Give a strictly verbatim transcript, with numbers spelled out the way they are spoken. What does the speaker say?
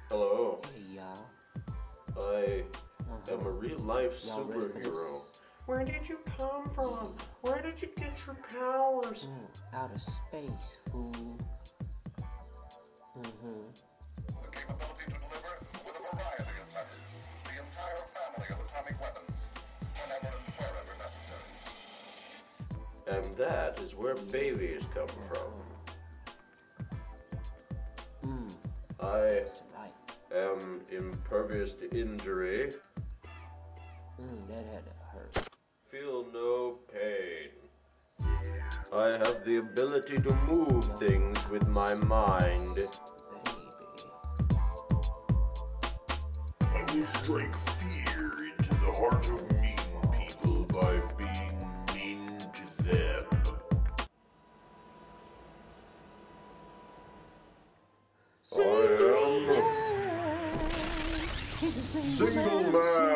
Hello. Hey, y'all. I Uh-huh. am a real-life Y'all ready for superhero. this? Where did you come from? Where did you get your powers? Mm, out of space, fool. Mm-hmm. The capability to deliver with a variety of tethers, the entire family of atomic weapons, whenever and wherever necessary. And that is where babies come from. Mm, I that's right. am impervious to injury. Mm, that had to hurt. Feel no pain. I have the ability to move things with my mind. Baby. I will strike fear into the heart of mean people by being mean to them. I am Single Man.